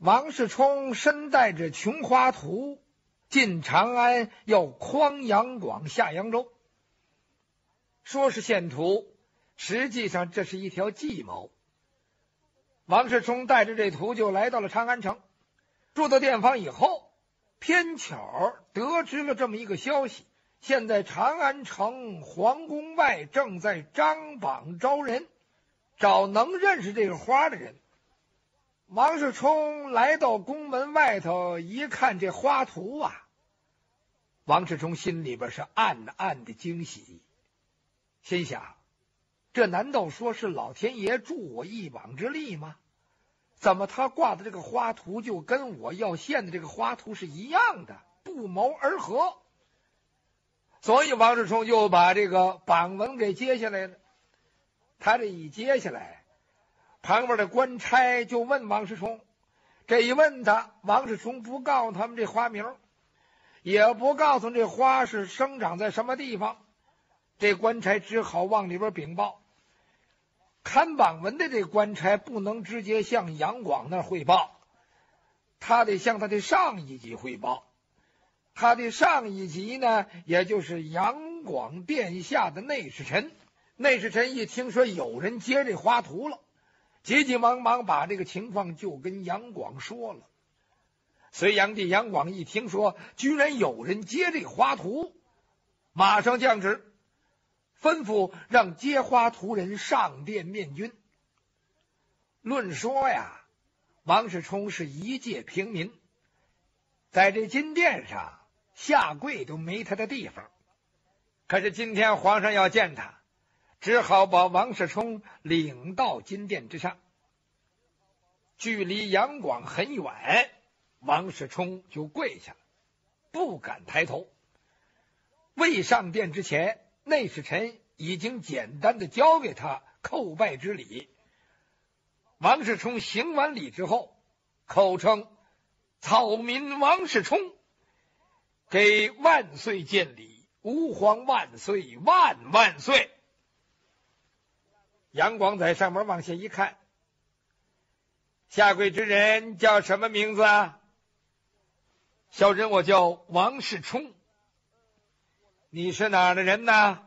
王世充身带着琼花图进长安，要诓杨广下扬州。说是献图，实际上这是一条计谋。王世充带着这图就来到了长安城，住到店房以后，偏巧得知了这么一个消息：现在长安城皇宫外正在张榜招人，找能认识这个花的人。王世充来到宫门外头一看这花图啊，王世充心里边是暗暗的惊喜，心想：这难道说是老天爷助我一膀之力吗？怎么他挂的这个花图就跟我要献的这个花图是一样的，不谋而合？所以王世充又把这个榜文给接下来了。他这一接下来，旁边的官差就问王世充，这一问他，王世充不告诉他们这花名，也不告诉这花是生长在什么地方。这官差只好往里边禀报。看榜文的这官差不能直接向杨广那儿汇报，他得向他的上一级汇报。他的上一级呢，也就是杨广殿下的内侍臣。内侍臣一听说有人接这花图了，急急忙忙把这个情况就跟杨广说了。隋炀帝杨广一听说居然有人接这花图，马上降旨，吩咐让接花图人上殿面君。论说呀，王世充是一介平民，在这金殿上下跪都没他的地方。可是今天皇上要见他，只好把王世充领到金殿之上。距离杨广很远，王世充就跪下了，不敢抬头。未上殿之前，内侍臣已经简单的交给他叩拜之礼。王世充行完礼之后，口称草民王世充给万岁见礼，吾皇万岁万万岁。杨广在上面往下一看，下跪之人叫什么名字啊？小人我叫王世充。你是哪儿的人呢？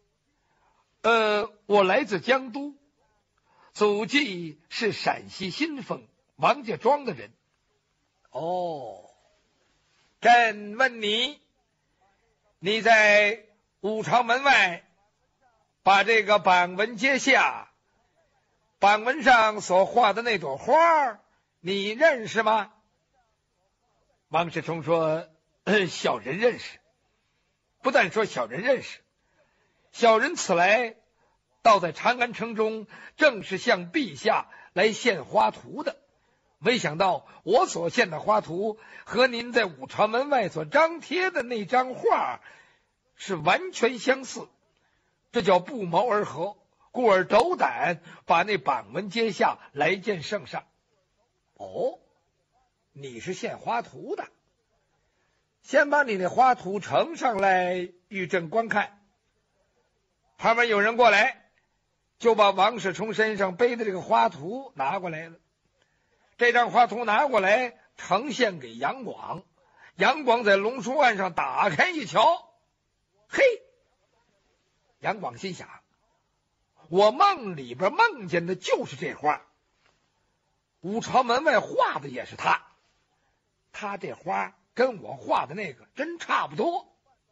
我来自江都，祖籍是陕西新丰王家庄的人。哦，朕问你，你在武朝门外把这个榜文揭下，榜文上所画的那朵花，你认识吗？王世充说：小人认识。不但说小人认识，小人此来倒在长安城中，正是向陛下来献花图的。没想到我所献的花图和您在武朝门外所张贴的那张画是完全相似，这叫不谋而合，故而斗胆把那榜文揭下来见圣上。哦，你是献花图的，先把你的花图呈上来与朕观看。旁边有人过来，就把王世充身上背的这个花图拿过来了。这张花图拿过来呈现给杨广，杨广在龙书案上打开一瞧，嘿，杨广心想，我梦里边梦见的就是这花，武朝门外画的也是他，他这花跟我画的那个真差不多。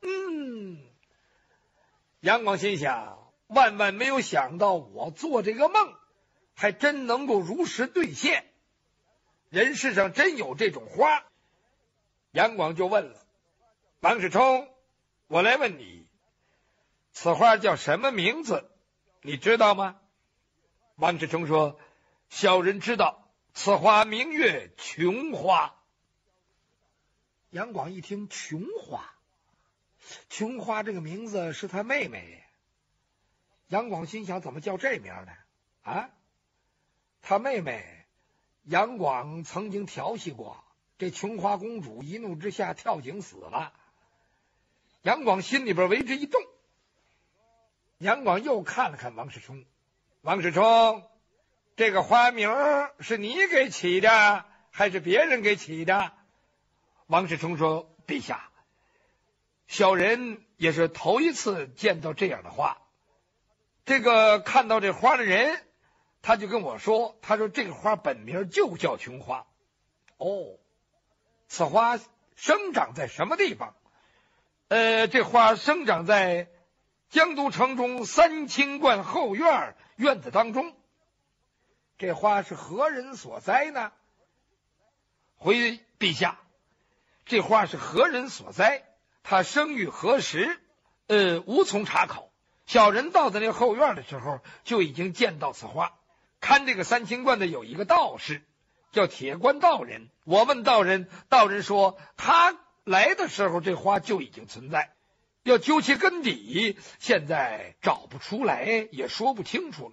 杨广心想，万万没有想到我做这个梦还真能够如实兑现，人世上真有这种花。杨广就问了，王世充，我来问你，此花叫什么名字，你知道吗？王世充说，小人知道，此花名曰琼花。杨广一听琼花，琼花这个名字是他妹妹。杨广心想，怎么叫这名呢？啊，他妹妹杨广曾经调戏过，这琼花公主一怒之下跳井死了。杨广心里边为之一动。杨广又看了看王世充，王世充，这个花名是你给起的还是别人给起的？王世充说：“陛下，小人也是头一次见到这样的花。这个看到这花的人，他就跟我说，他说这个花本名就叫琼花。哦，此花生长在什么地方？这花生长在江都城中三清观后院子当中。这花是何人所栽呢？回陛下，这花是何人所栽？它生于何时？无从查考。小人到的那后院的时候，就已经见到此花。看这个三清观的有一个道士，叫铁观道人。我问道人，道人说他来的时候，这花就已经存在。要究其根底，现在找不出来，也说不清楚了。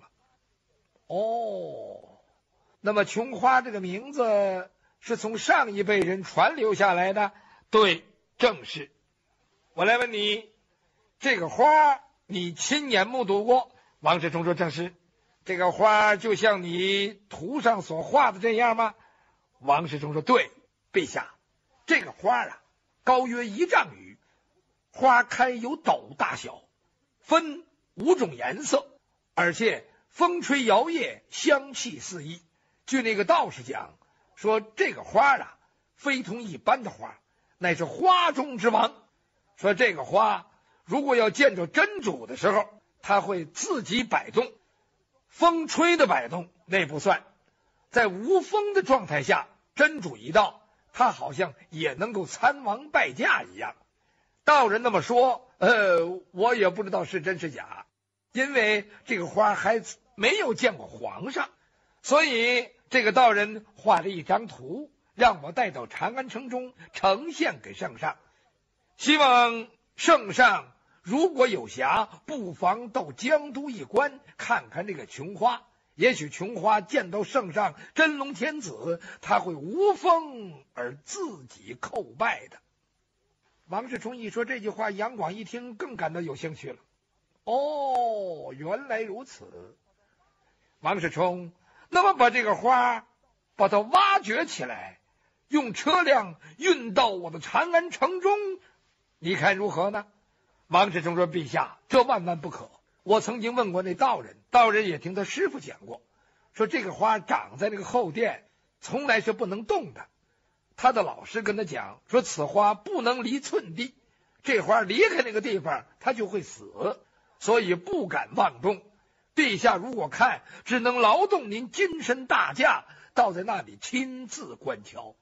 哦，那么琼花这个名字是从上一辈人传流下来的？对，正是。我来问你，这个花你亲眼目睹过？王世充说：正是。这个花就像你图上所画的这样吗？王世充说：对，陛下，这个花啊，高约1丈余，花开有斗大小，分5种颜色，而且风吹摇曳，香气四溢。据那个道士讲，说这个花啊，非同一般的花，乃是花中之王。说这个花如果要见着真主的时候，它会自己摆动，风吹的摆动那不算，在无风的状态下，真主一到，它好像也能够参王拜驾一样。道人那么说，我也不知道是真是假，因为这个花还没有见过皇上，所以这个道人画了一张图，让我带到长安城中呈现给圣上，希望圣上如果有暇，不妨到江都一观，看看这个琼花。也许琼花见到圣上真龙天子，他会无风而自己叩拜的。王世充一说这句话，杨广一听更感到有兴趣了。哦，原来如此。王世充，那么把这个花把它挖掘起来，用车辆运到我的长安城中，你看如何呢？王世充说：陛下，这万万不可。我曾经问过那道人，道人也听他师傅讲过，说这个花长在这个后殿，从来是不能动的。他的老师跟他讲说，此花不能离寸地，这花离开那个地方它就会死，所以不敢妄动。陛下如果看，只能劳动您金身大驾，到在那里亲自观瞧。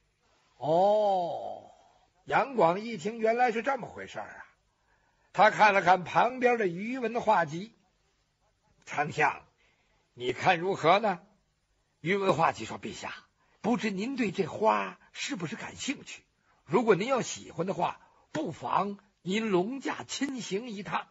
哦，杨广一听原来是这么回事啊，他看了看旁边的余文画集。丞相，你看如何呢？余文画集说：陛下，不知您对这花是不是感兴趣？如果您要喜欢的话，不妨您龙驾亲行一趟。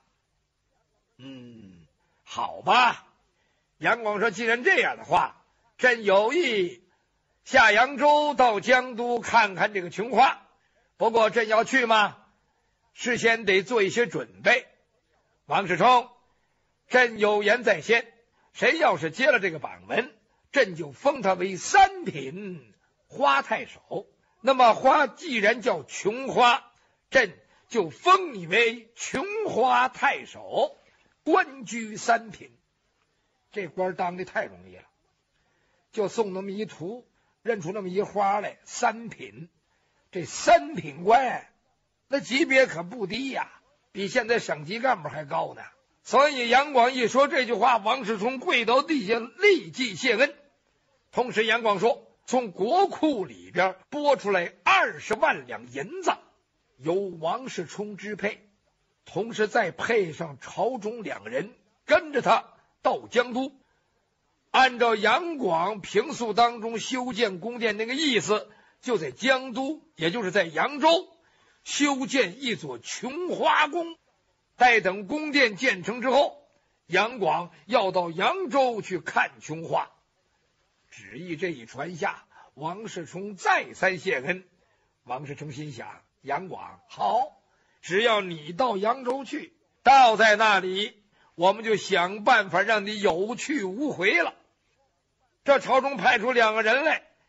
好吧。杨广说：既然这样的话，朕有意下扬州到江都看看这个琼花。不过朕要去吗？事先得做一些准备。王世充，朕有言在先，谁要是接了这个榜文，朕就封他为3品花太守。那么花既然叫琼花，朕就封你为琼花太守，官居3品。这官当的太容易了，就送那么一图，认出那么一花来，3品。这3品官那级别可不低呀，比现在省级干部还高呢。所以杨广一说这句话，王世充跪倒地下立即谢恩。同时杨广说，从国库里边拨出来20万两银子，由王世充支配，同时再配上朝中2人跟着他到江都，按照杨广平素当中修建宫殿那个意思，就在江都，也就是在扬州修建一座琼花宫。待等宫殿建成之后，杨广要到扬州去看琼花。旨意这一传下，王世充再三谢恩。王世充心想，杨广好，只要你到扬州去，到在那里，我们就想办法让你有去无回了。这朝中派出2个人来，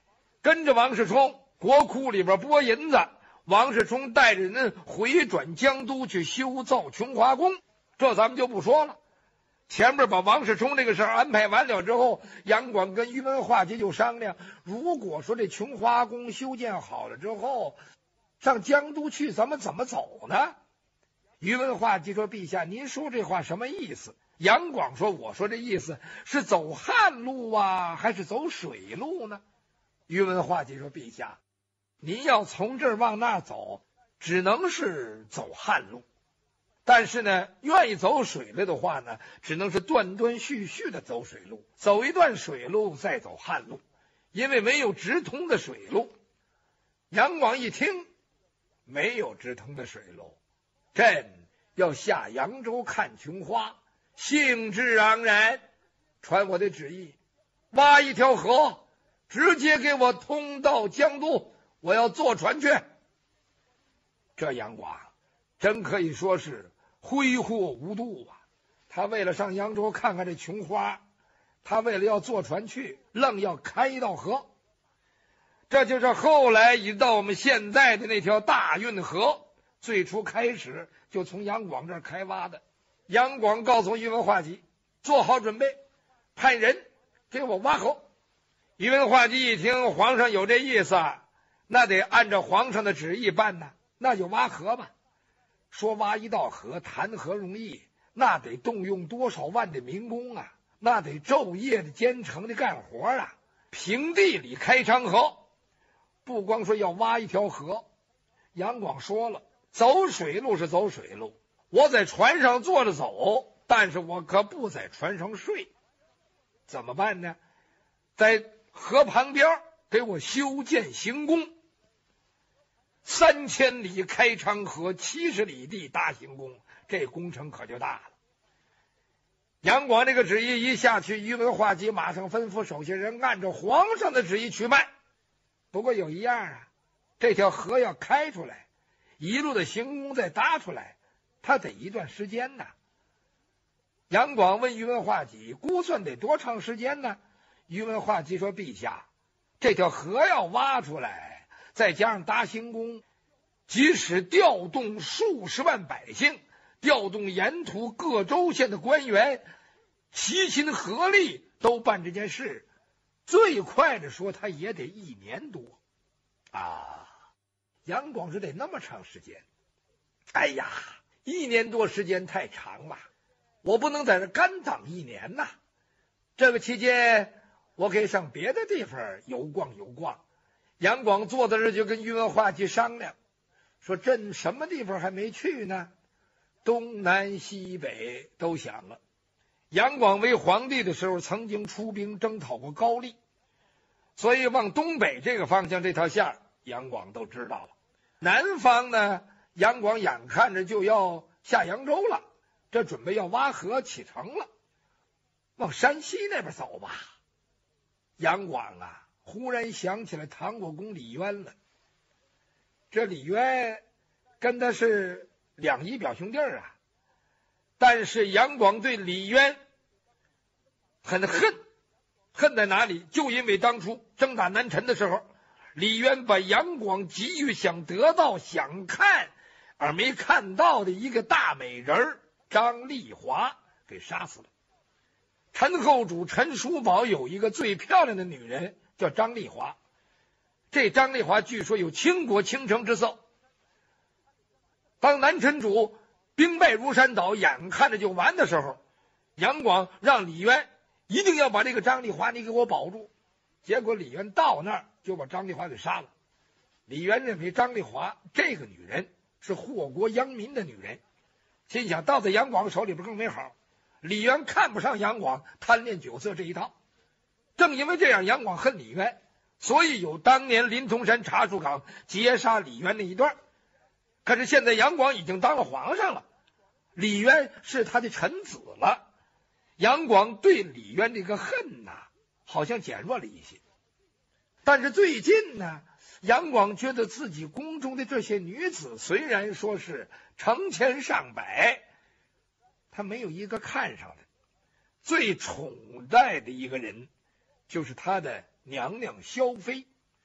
跟着王世充国库里边拨银子，王世充带着人回转江都去修造琼华宫。这咱们就不说了。前面把王世充这个事儿安排完了之后，杨广跟宇文化及就商量，如果说这琼华宫修建好了之后，上江都去咱们怎么走呢？宇文化及说：“陛下，您说这话什么意思？”杨广说：“我说这意思是走旱路啊，还是走水路呢？”宇文化及说：“陛下，您要从这儿往那儿走，只能是走旱路。但是呢，愿意走水路的话呢，只能是断断续续的走水路，走一段水路再走旱路，因为没有直通的水路。”杨广一听，没有直通的水路，朕要下扬州看琼花，兴致盎然，传我的旨意，挖一条河，直接给我通到江都，我要坐船去。这杨广真可以说是挥霍无度啊！他为了上扬州看看这琼花，他为了要坐船去，愣要开一道河。这就是后来一到我们现在的那条大运河，最初开始就从杨广这儿开挖的。杨广告诉宇文化及，做好准备，派人给我挖河。宇文化及一听皇上有这意思，那得按照皇上的旨意办呢，那就挖河吧。说挖一道河谈何容易，那得动用多少万的民工啊，那得昼夜的兼程的干活啊。平地里开长河，不光说要挖一条河，杨广说了，走水路是走水路，我在船上坐着走，但是我可不在船上睡。怎么办呢？在河旁边给我修建行宫，3000里开长河，70里地搭行宫，这工程可就大了。杨广这个旨意一下去，宇文化及马上吩咐手下人按照皇上的旨意去办。不过有一样啊，这条河要开出来，一路的行宫再搭出来，它得一段时间呢。杨广问宇文化及，估算得多长时间呢？宇文化及说：“陛下，这条河要挖出来，再加上搭行宫，即使调动数十万百姓，调动沿途各州县的官员，齐心合力都办这件事，最快的说他也得1年多啊。”杨广说：“得那么长时间？哎呀，1年多时间太长了，我不能在这干等1年呐。这个期间我可以上别的地方游逛游逛。”杨广坐在这就跟宇文化及商量，说：“朕什么地方还没去呢？东南西北都想了。杨广为皇帝的时候曾经出兵征讨过高丽，所以往东北这个方向这条线杨广都知道了。南方呢，杨广眼看着就要下扬州了，这准备要挖河启程了，往山西那边走吧。”杨广啊，忽然想起来唐国公李渊了。这李渊跟他是两姨表兄弟啊，但是杨广对李渊很恨在哪里？就因为当初征打南陈的时候，李渊把杨广急于想得到、想看而没看到的一个大美人张丽华给杀死了。陈后主陈叔宝有一个最漂亮的女人叫张丽华，这张丽华据说有倾国倾城之色。当南陈主兵败如山倒，眼看着就完的时候，杨广让李渊一定要把这个张丽华你给我保住。结果李渊到那儿就把张丽华给杀了。李渊认为张丽华这个女人是祸国殃民的女人，心想到在杨广手里边更没好。李渊看不上杨广贪恋酒色这一套，正因为这样，杨广恨李渊，所以有当年临潼山查树岗劫杀李渊那一段。可是现在杨广已经当了皇上了，李渊是他的臣子了，杨广对李渊这个恨呐，好像减弱了一些。但是最近呢，杨广觉得自己宫中的这些女子虽然说是成千上百，他没有一个看上的。最宠爱的一个人就是他的娘娘萧妃。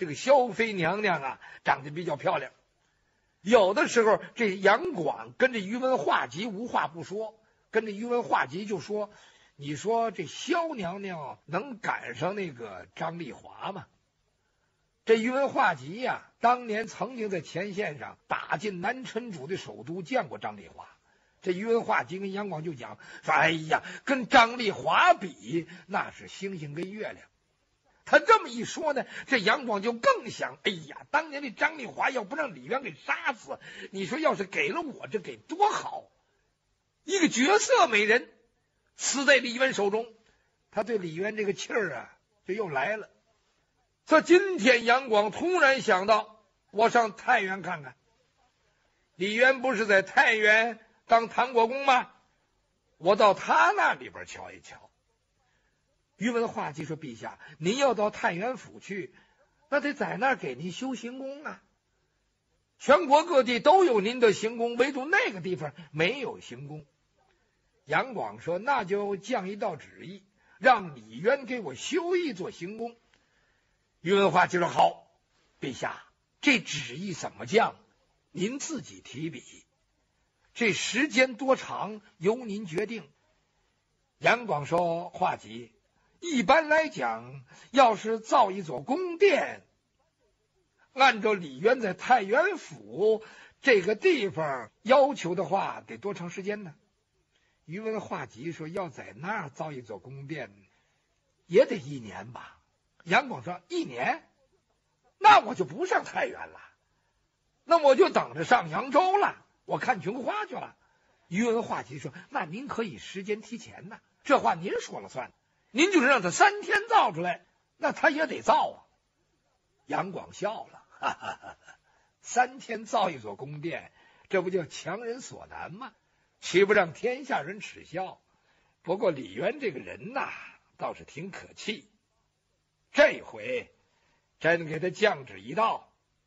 这个萧妃娘娘啊，长得比较漂亮。有的时候，这杨广跟这宇文化及无话不说，跟这宇文化及就说：“你说这萧娘娘能赶上那个张丽华吗？”这宇文化及呀，当年曾经在前线上打进南陈主的首都，见过张丽华。这宇文化及跟杨广就讲说：“哎呀，跟张丽华比，那是星星跟月亮。”他这么一说呢，这杨广就更想：哎呀，当年这张丽华要不让李渊给杀死，你说要是给了我，这给多好！一个绝色美人死在李渊手中，他对李渊这个气儿啊，就又来了。这今天杨广突然想到，我上太原看看。李渊不是在太原当唐国公吗？我到他那里边瞧一瞧。宇文化及说：“陛下，您要到太原府去，那得在那儿给您修行宫啊。全国各地都有您的行宫，唯独那个地方没有行宫。”杨广说：“那就降一道旨意，让李渊给我修一座行宫。”宇文化及说：“好，陛下，这旨意怎么降，您自己提笔，这时间多长由您决定。”杨广说：“化及，一般来讲，要是造一座宫殿，按照李渊在太原府这个地方要求的话，得多长时间呢？”宇文化及说：“要在那儿造一座宫殿，也得1年吧。”杨广说：“1年？那我就不上太原了，那我就等着上扬州了，我看琼花去了。”宇文化及说：“那您可以时间提前呢，这话您说了算。您就是让他3天造出来，那他也得造啊。”杨广笑了：“哈哈哈哈，3天造一座宫殿，这不叫强人所难吗？岂不让天下人耻笑？不过李渊这个人呐，倒是挺可气。这回真给他降旨一道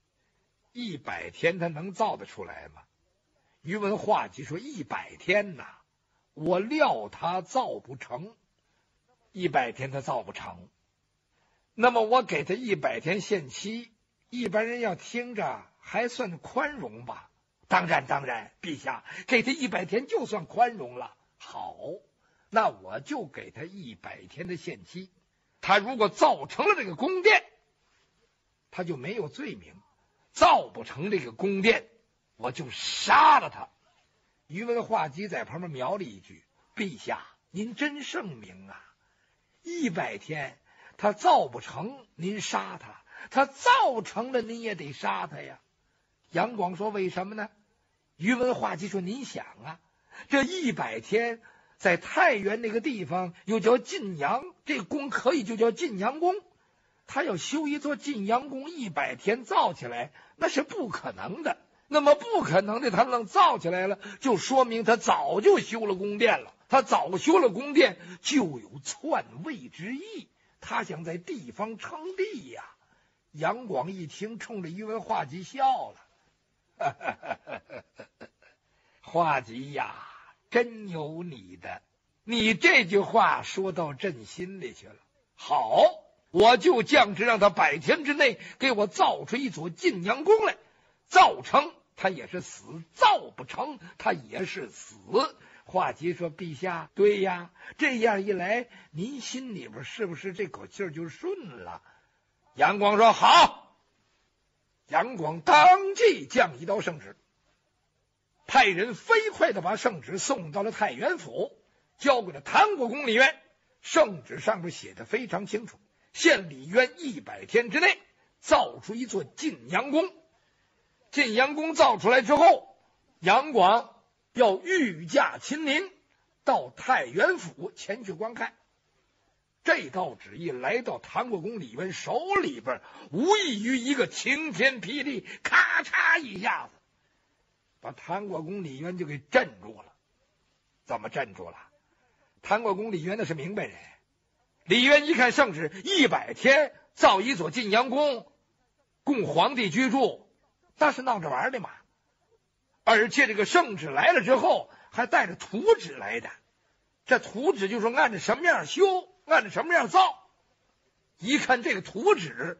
，100天他能造得出来吗？”宇文化及说：“100天呐，我料他造不成。100天他造不成，那么我给他100天限期，一般人要听着还算宽容吧？”“当然，陛下，给他100天就算宽容了。”“好，那我就给他100天的限期。他如果造成了这个宫殿，他就没有罪名；造不成这个宫殿，我就杀了他。”宇文化及在旁边描了一句：“陛下，您真圣明啊！100天他造不成，您杀他；他造成了，您也得杀他呀。”杨广说：“为什么呢？”宇文化及说：“您想啊，这100天在太原那个地方又叫晋阳，这个宫可以就叫晋阳宫。他要修一座晋阳宫，100天造起来，那是不可能的。那么不可能的，他能造起来了，就说明他早就修了宫殿了。他早修了宫殿，就有篡位之意。他想在地方称帝呀。”杨广一听，冲着宇文化及笑了：“化及呀，真有你的！你这句话说到朕心里去了。好，我就降旨让他100天之内给我造出一座晋阳宫来。造成他也是死，造不成他也是死。”化及说：“陛下，对呀，这样一来，您心里边是不是这口气就顺了？”杨广说：“好。”杨广当即降一道圣旨，派人飞快的把圣旨送到了太原府，交给了唐国公李渊。圣旨上面写的非常清楚，限李渊100天之内造出一座晋阳宫。晋阳宫造出来之后，杨广要御驾亲临到太原府前去观看。这道旨意来到唐国公李渊手里边，无异于一个晴天霹雳，咔嚓一下子把唐国公李渊就给镇住了。怎么镇住了？唐国公李渊那是明白人，李渊一看圣旨，100天造一所晋阳宫，供皇帝居住，那是闹着玩的嘛。而且这个圣旨来了之后，还带着图纸来的。这图纸就是按照什么样修，按照什么样造。一看这个图纸，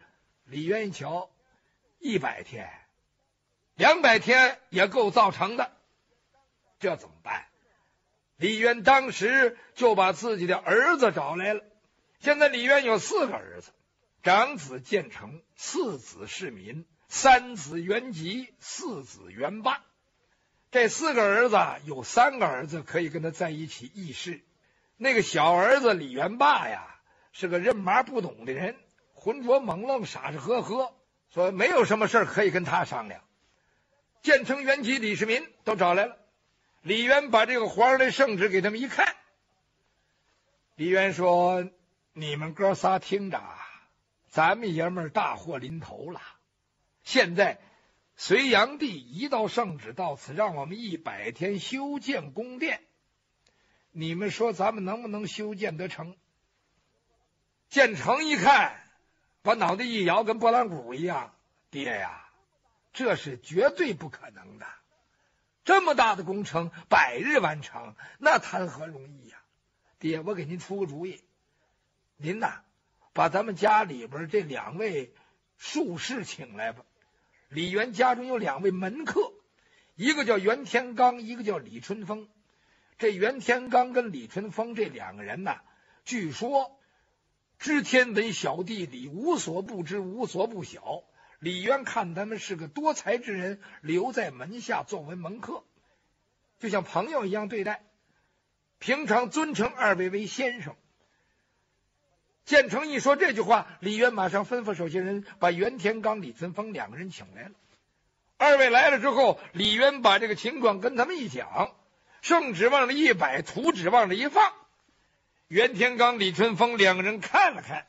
李渊一瞧，100天、200天也够造成的，这怎么办？李渊当时就把自己的儿子找来了。现在李渊有4个儿子，长子建成，次子世民，三子元吉，四子元霸。这4个儿子有3个儿子可以跟他在一起议事。那个小儿子李元霸呀，是个认麻不懂的人，浑浊猛愣，傻傻呵呵，所以没有什么事可以跟他商量。建成、元吉、李世民都找来了。李渊把这个皇上的圣旨给他们一看，李渊说：“你们哥仨听着啊，咱们爷们儿大祸临头了。现在隋炀帝一道圣旨到此，让我们100天修建宫殿，你们说咱们能不能修建得成？”建成一看，把脑袋一摇，跟拨浪鼓一样：“爹呀，这是绝对不可能的。这么大的工程100日完成，那谈何容易呀！爹，我给您出个主意，您呐，把咱们家里边这2位术士请来吧。李渊家中有2位门客，一个叫袁天罡，一个叫李春风。这袁天罡跟李春风这2个人呐，据说知天文晓地理，无所不知，无所不晓。李渊看他们是个多才之人，留在门下作为门客，就像朋友一样对待，平常尊称2位为先生。建成一说这句话，李渊马上吩咐手下人把袁天罡、李春风2个人请来了。2位来了之后，李渊把这个情况跟他们一讲，圣旨往这一摆，图纸往这一放。袁天罡、李春风2个人看了看，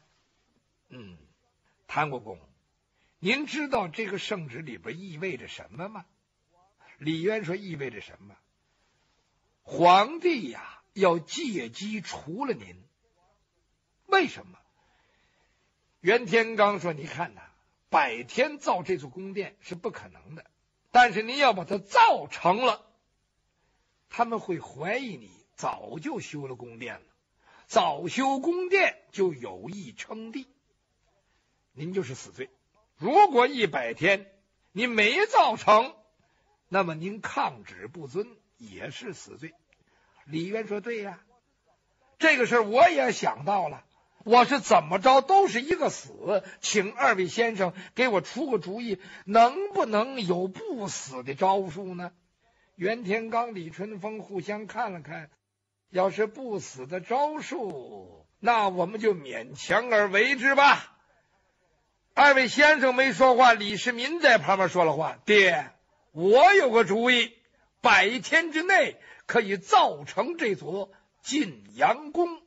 谭国公，您知道这个圣旨里边意味着什么吗？李渊说：意味着什么？皇帝呀，要借机除了您。为什么？袁天罡说：你看呐，100天造这座宫殿是不可能的，但是您要把它造成了，他们会怀疑你早就修了宫殿了，早修宫殿就有意称帝，您就是死罪。如果100天您没造成，那么您抗旨不遵也是死罪。李渊说：对呀，这个事我也想到了，我是怎么着都是一个死，请2位先生给我出个主意，能不能有不死的招数呢？袁天罡、李春风互相看了看，要是不死的招数，那我们就勉强而为之吧。2位先生没说话，李世民在旁边说了话：爹，我有个主意，100天之内可以造成这座晋阳宫。